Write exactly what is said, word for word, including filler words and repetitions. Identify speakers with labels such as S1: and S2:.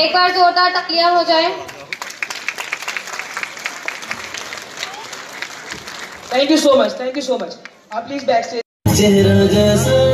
S1: एक बार जोरदार तालियां हो जाए।
S2: Thank you so much, thank you so much. आप प्लीज बैक स्टेज।